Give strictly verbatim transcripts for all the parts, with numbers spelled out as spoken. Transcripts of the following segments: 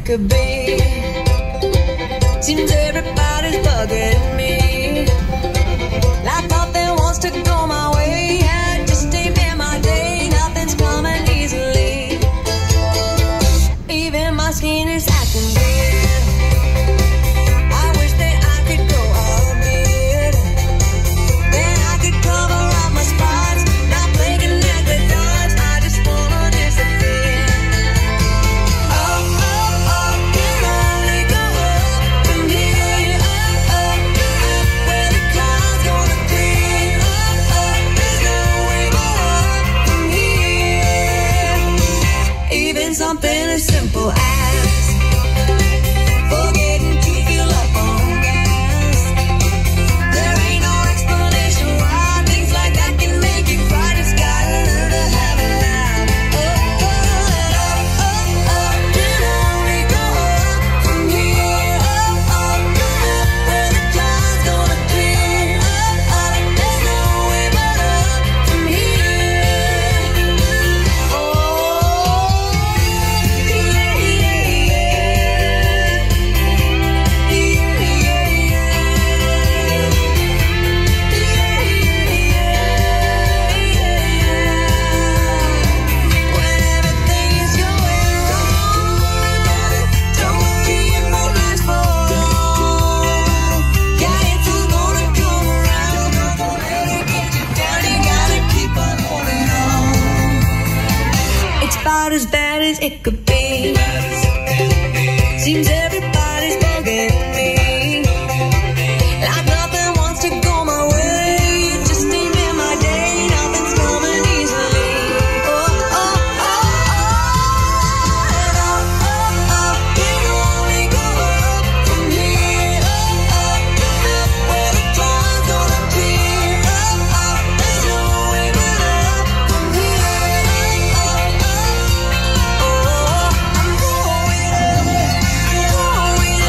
could be. Seems everybody's bugging me. Life out there wants to go my way. Yeah, just ain't been my day. Nothing's coming easily. Even my skin is acting weird. I wish that I could go all bit. Then I could cover up my spots. Not playing at the dots. I just wanna disappear. Oh, oh, oh, can only go up from here. Oh, oh, up where the clouds gonna clear. Oh, oh, there's no way but up from here. Even something as simple as forgetting to fill up on gas. There ain't no explanation why things like that can make you cry. Just gotta learn to have a laugh. Oh, oh, oh, oh, oh, can only go up from here. Oh, oh, up where the clouds gonna clear. Oh, oh, there's no way but up from here. Oh, yeah, yeah, yeah. When everything is going wrong, don't worry, it won't last for long. Yeah, it's all gonna come around. Don't let it get you down. You gotta keep on holding on. It's about as bad as it could be. Seems everybody's bugging me. Like nothing wants to go my way. Just ain't been my day. Nothing's coming easily. Oh, oh, oh, oh. And oh, oh, oh, can only go up from here. Oh, oh, up where the clouds gonna clear. Oh, oh, there's no way but up from here. Oh, oh, oh, oh, I'm going up, I'm going up, I'm going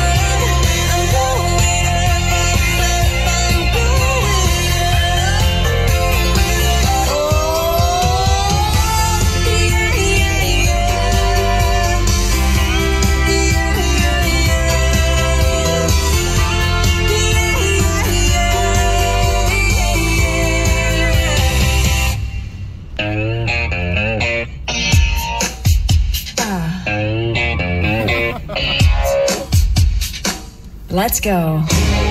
Let's go.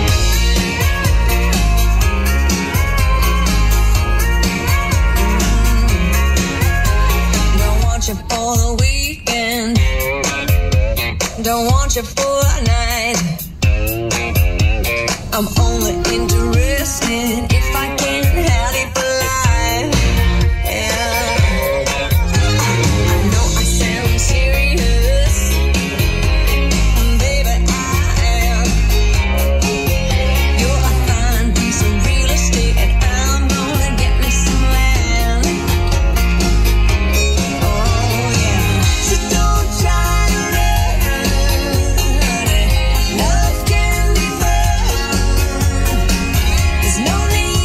Don't want you for the weekend. Don't want you for a night. I'm only interested if I can have it for life. Yeah. I know I sound serious, baby, I am. You're a fine piece of real estate, and I'm gonna get me some land. Oh yeah, so don't try to run. Love can be fun. There's no need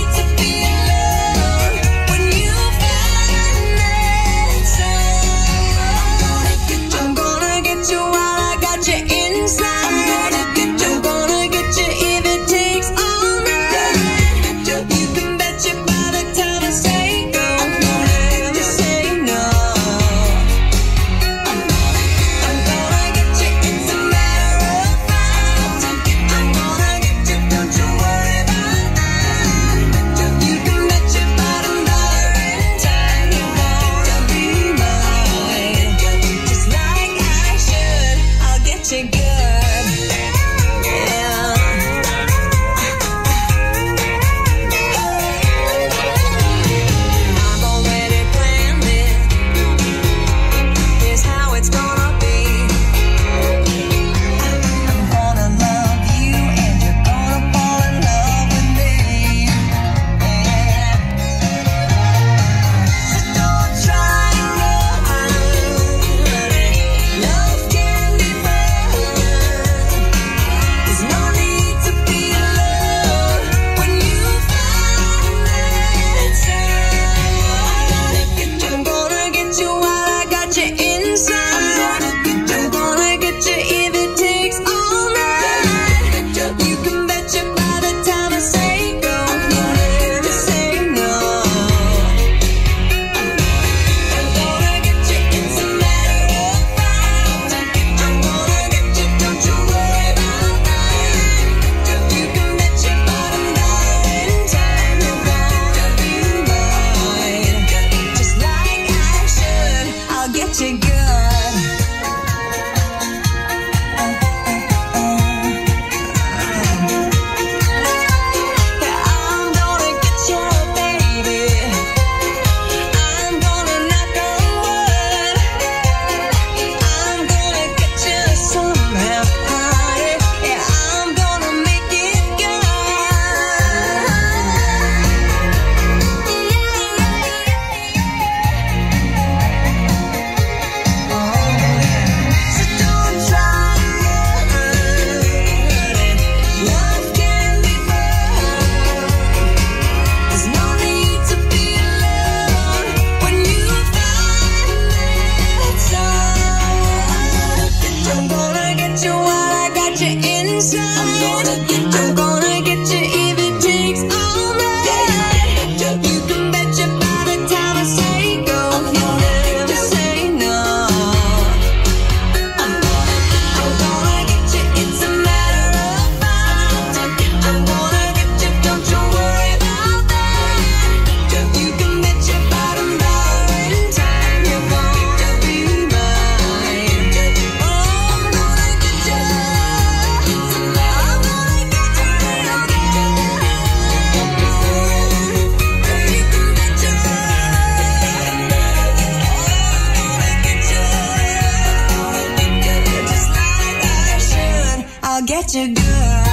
get you good.